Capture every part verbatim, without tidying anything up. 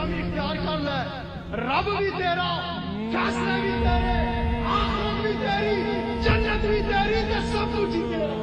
गुलामी इख्तियार कर ले, रब भी तेरा, फैसले भी तेरे, आखिरत भी तेरी, जन्नत भी तेरी, ते सब कुछ ही तेरा।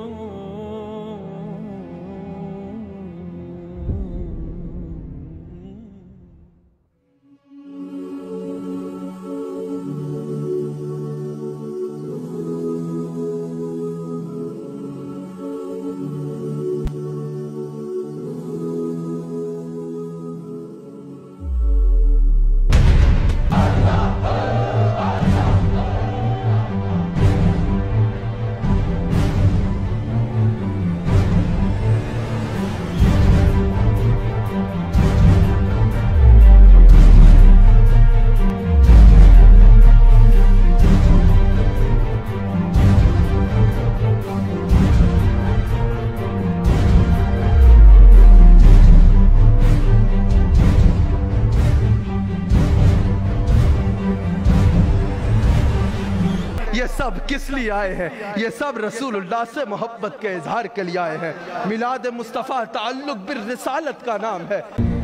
ये सब किस लिए आए हैं? ये सब रसूलुल्लाह से मोहब्बत के इजहार के लिए आए हैं। मिलाद मुस्तफ़ा ताल्लुक बिर रिसालत का नाम है।